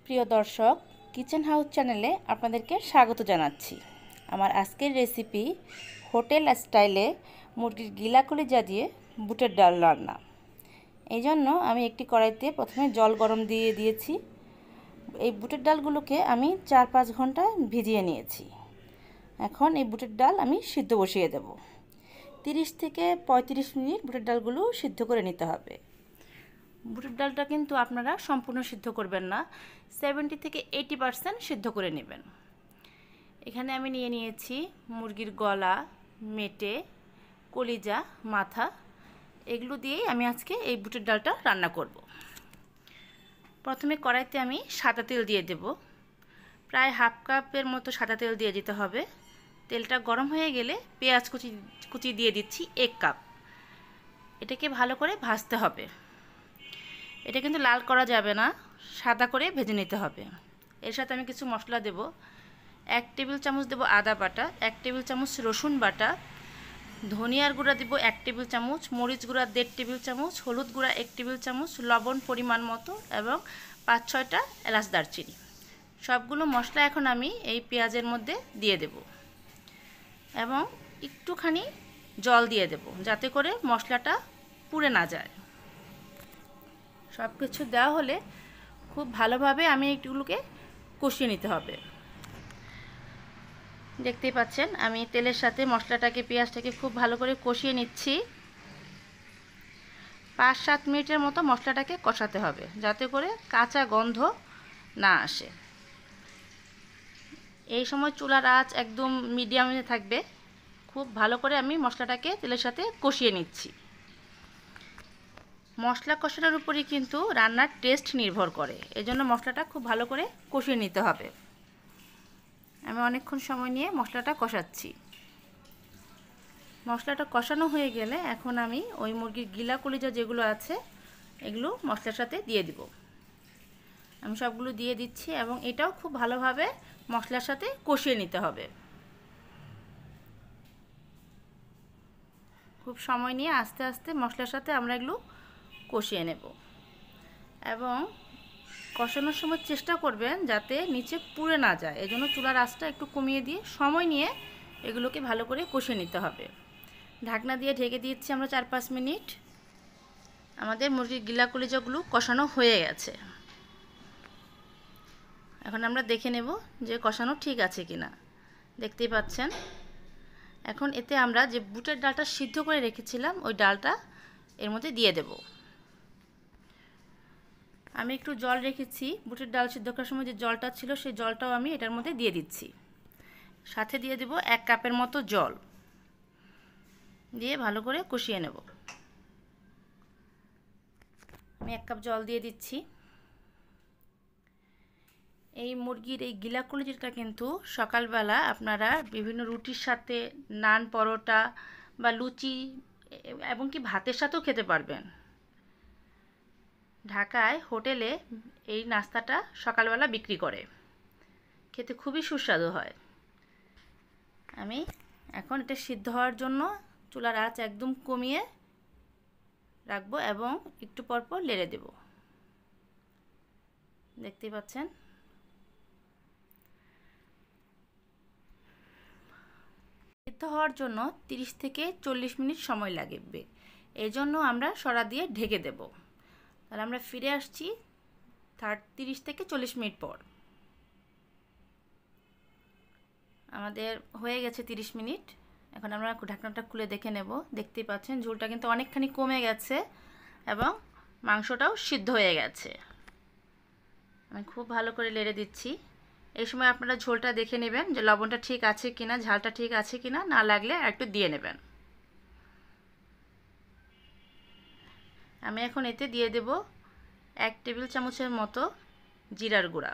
প্রিয় দর্শক, kitchen house চ্যানেলে আপনাদেরকে স্বাগত জানাচ্ছি। আমার আজকের রেসিপি হোটেল স্টাইলে মুরগির গিলা কলিজা দিয়ে বুটের ডাল রান্না। এই জন্য আমি একটি কড়াইতে প্রথমে জল গরম দিয়ে দিয়েছি। এই বুটের ডালগুলোকে আমি 4-5 ঘন্টা ভিজিয়ে নিয়েছি। এখন এই বুটের ডাল আমি সিদ্ধ বসিয়ে দেব। 30 থেকে 35 মিনিট বুটের ডালগুলো সিদ্ধ করে নিতে হবে। বুটের ডালটা কিন্তু আপনারা সম্পূর্ণ সিদ্ধ করবেন না, 70 থেকে 80% সিদ্ধ করে নেবেন। এখানে আমি নিয়ে নিয়েছি মুরগির গলা, মেটে, কলিজা, মাথা। এগুলো দিয়েই আমি আজকে এই বুটের ডালটা রান্না করব। প্রথমে কড়াইতে আমি সাদা তেল দিয়ে দেব। প্রায় হাফ কাপের মতো সাদা তেল দিয়ে দিতে হবে। তেলটা গরম হয়ে গেলে পেঁয়াজ কুচি দিয়ে দিচ্ছি 1 কাপ। এটাকে ভালো করে ভাজতে হবে। এটা কিন্তু লাল করা যাবে না, সাদা করে ভেজে নিতে হবে। এর সাথে আমি কিছু মশলা দেব। 1 টেবিল চামচ দেব আদা বাটা, 1 টেবিল চামচ রসুন বাটা, ধনিয়ার গুঁড়া দেব 1 টেবিল চামচ, মরিচ গুঁড়া 1.5 টেবিল চামচ, হলুদ গুঁড়া 1 টেবিল চামচ, লবণ পরিমাণ মতো এবং 5-6টা এলাচ দারচিনি। সবগুলো মশলা এখন আমি এই পেঁয়াজের মধ্যে দিয়ে দেব এবং একটুখানি জল দিয়ে দেব, যাতে করে মশলাটা পুড়ে না যায়। সব কিছু দেওয়া হলে খুব ভালোভাবে আমি এগুলোকে কষিয়ে নিতে হবে। দেখতেই পাচ্ছেন আমি তেলের সাথে মশলাটাকে, পেঁয়াজটাকে খুব ভালো করে কষিয়ে নিচ্ছি। 5-7 মিনিটের মতো মশলাটাকে কষাতে হবে, যাতে করে কাঁচা গন্ধ না আসে। এই সময় চুলার আঁচ একদম মিডিয়ামে থাকবে। খুব ভালো করে আমি মশলাটাকে তেলের সাথে কষিয়ে নিচ্ছি। মশলা কষানোর উপরই কিন্তু রান্নার টেস্ট নির্ভর করে, এজন্য মশলাটা খুব ভালো করে কষিয়ে নিতে হবে। আমি অনেকক্ষণ সময় নিয়ে মশলাটা কষাচ্ছি। মশলাটা কষানো হয়ে গেলে এখন আমি ওই মুরগির গিলা কলিজা যেগুলো আছে এগুলো মশলার সাথে দিয়ে দিব। আমি সবগুলো দিয়ে দিচ্ছি এবং এটাও খুব ভালোভাবে মশলার সাথে কষিয়ে নিতে হবে। খুব সময় নিয়ে আস্তে আস্তে মশলার সাথে আমরা এগুলো কষিয়ে নেব এবং কষানোর সময় চেষ্টা করবেন যাতে নিচে পুড়ে না যায়। এজন্য চুলার আঁচটা একটু কমিয়ে দিয়ে সময় নিয়ে এগুলোকে ভালো করে কষিয়ে নিতে হবে। ঢাকনা দিয়ে ঢেকে দিচ্ছি আমরা 4-5 মিনিট। আমাদের মুরগির গিলা কলিজাগুলো কষানো হয়ে গেছে। এখন আমরা দেখে নেব যে কষানো ঠিক আছে কিনা। দেখতেই পাচ্ছেন। এখন এতে আমরা যে বুটের ডালটা সিদ্ধ করে রেখেছিলাম ওই ডালটা এর মধ্যে দিয়ে দেব। আমি একটু জল রেখেছি, বুটের ডাল সিদ্ধ করার সময় যে জলটা ছিল সেই জলটাও আমি এটার মধ্যে দিয়ে দিচ্ছি। সাথে দিয়ে দেব 1 কাপের মতো জল, দিয়ে ভালো করে কষিয়ে নেব। আমি 1 কাপ জল দিয়ে দিচ্ছি। এই মুরগির এই গিলা কলিজাটা কিন্তু সকালবেলা আপনারা বিভিন্ন রুটির সাথে, নান, পরোটা বা লুচি এবং কি ভাতের সাথেও খেতে পারবেন। ঢাকায় হোটেলে এই নাস্তাটা সকালবেলা বিক্রি করে, খেতে খুবই সুস্বাদু হয়। আমি এখন এটা সিদ্ধ হওয়ার জন্য চুলার আঁচ একদম কমিয়ে রাখবো এবং একটু পর পর নেড়ে দেব। দেখতেই পাচ্ছেন। সিদ্ধ হওয়ার জন্য 30 থেকে 40 মিনিট সময় লাগবে। এই জন্য আমরা সরা দিয়ে ঢেকে দেব। তাহলে আমরা ফিরে আসছি 30 থেকে 40 মিনিট পর। আমাদের হয়ে গেছে 30 মিনিট। এখন আমরা ঢাকনাটা খুলে দেখে নেব। দেখতেই পাচ্ছেন ঝোলটা কিন্তু অনেকখানি কমে গেছে এবং মাংসটাও সিদ্ধ হয়ে গেছে। আমি খুব ভালো করে নেড়ে দিচ্ছি। এই সময় আপনারা ঝোলটা দেখে নেবেন যে লবণটা ঠিক আছে কিনা, ঝালটা ঠিক আছে কিনা, না লাগলে একটু দিয়ে নেবেন। আমি এখন এতে দিয়ে দেব 1 টেবিল চামচের মতো জিরার গুঁড়া।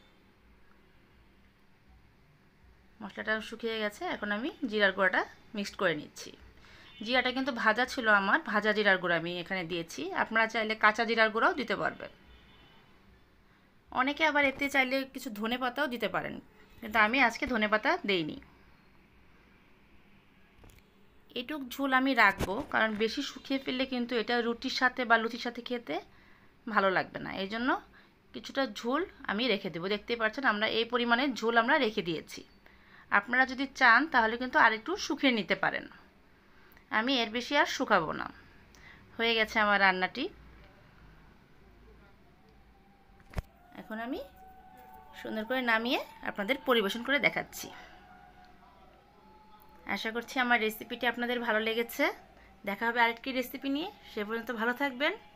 মশলাটা শুকিয়ে গেছে, এখন আমি জিরার গুঁড়াটা মিক্সড করে নিচ্ছি। জিরাটা কিন্তু ভাজা ছিল আমার, ভাজা জিরার গুঁড়া আমি এখানে দিয়েছি। আপনারা চাইলে কাঁচা জিরার গুঁড়াও দিতে পারবেন। অনেকে আবার এতে চাইলে কিছু ধনেপাতাও দিতে পারেন, কিন্তু আমি আজকে ধনেপাতা দেইনি। এটুক ঝোল আমি রাখবো, কারণ বেশি শুকিয়ে ফেললে কিন্তু এটা রুটির সাথে বা লুচির সাথে খেতে ভালো লাগবে না। এই জন্য কিছুটা ঝোল আমি রেখে দেবো। দেখতেই পাচ্ছেন আমরা এই পরিমাণে ঝোল আমরা রেখে দিয়েছি। আপনারা যদি চান তাহলে কিন্তু আরেকটু শুকিয়ে নিতে পারেন। আমি এর বেশি আর শুকাবো না। হয়ে গেছে আমার রান্নাটি। এখন আমি সুন্দর করে নামিয়ে আপনাদের পরিবেশন করে দেখাচ্ছি। আশা করছি আমার রেসিপিটি আপনাদের ভালো লেগেছে। দেখা হবে আরেকটি রেসিপি নিয়ে। সে পর্যন্ত ভালো থাকবেন।